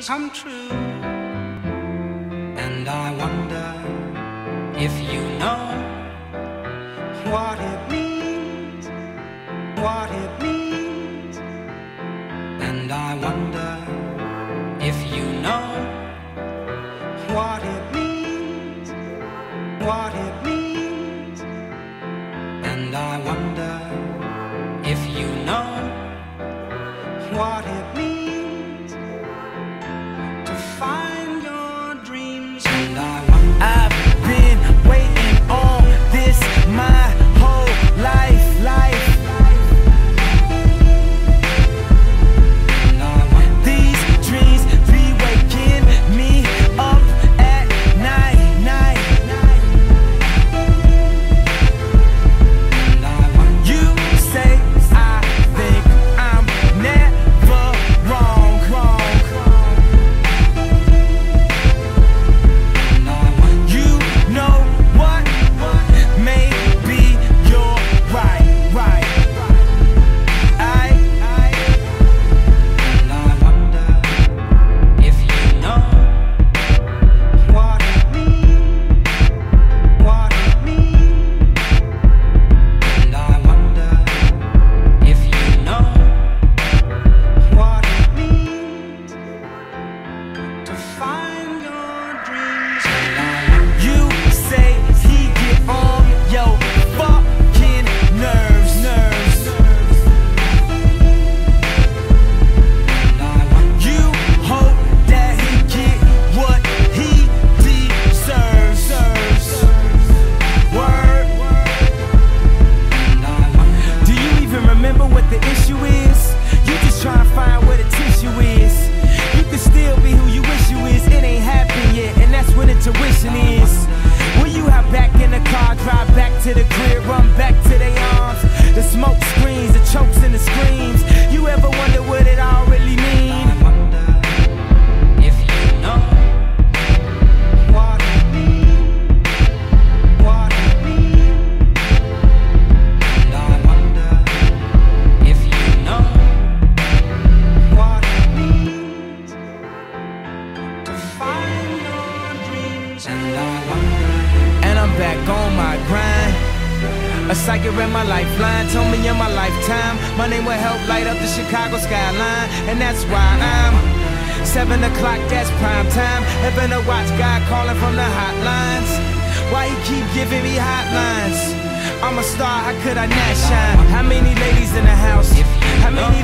come true. And I wonder if you know what it means, what it means. And I wonder if you know what it means, what it means. And I wonder if you know what it means to find your dreams. And I wonder, I've been waiting on this my whole life. and I wonder, These dreams be waking me up at night. and I wonder, You say I think I'm never wrong. and I wonder, You know what? Maybe you're right. and I wonder if you know what it means, what it means. And I wonder if you know what it means to find your dreams. And I wonder, You say he get on your fucking nerves. and I wonder, You hope that he get what he deserves. Word. and I wonder, Do you even remember what the issue is? You just try to find where the tissue is. You can still be who you wish you is. It ain't happened yet, and that's what intuition is. Will you hop back in the car, drive back to the crib, run back to their arms? The smoke screens, the chokes and the screams. You ever wonder what it all really mean? I wonder if you know what it means, what it means. And I wonder if you know what it means to find your dreams. And I wonder, And I'm back on my grind. A psychic read my lifeline, told me in my lifetime my name will help light up the Chicago skyline. And that's why I'm 7 o'clock, that's prime time. Heaven to watch God calling from the hotlines. Why he keep giving me hotlines? I'm a star, how could I not shine? How many ladies in the house? How many